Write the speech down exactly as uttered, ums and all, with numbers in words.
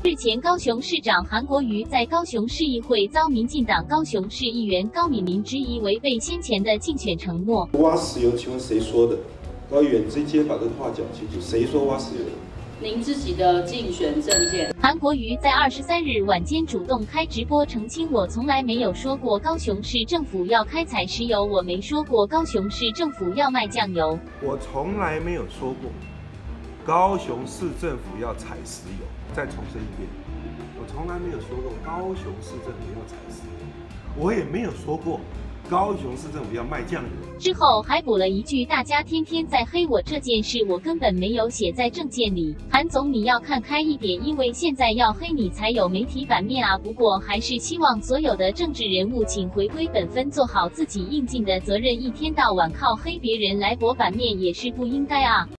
日前，高雄市长韩国瑜在高雄市议会遭民进党高雄市议员高敏玲质疑违背先前的竞选承诺。 挖石油，请问谁说的？高议员直接把这个话讲清楚，谁说挖石油？ 您自己的竞选政见。 韩国瑜在二十三日晚间主动开直播澄清，我从来没有说过高雄市政府要开采石油，我没说过高雄市政府要卖酱油。 我从来没有说过高雄市政府要采石油。再重申一遍，我从来没有说过高雄市政府要采石油，我也没有说过高雄市政府要卖酱油。 之后还补了一句：大家天天在黑我这件事，我根本没有写在政见里。韩总，你要看开一点，因为现在要黑你才有媒体版面啊。不过还是希望所有的政治人物请回归本分，做好自己应尽的责任，一天到晚靠黑别人来博版面也是不应该啊。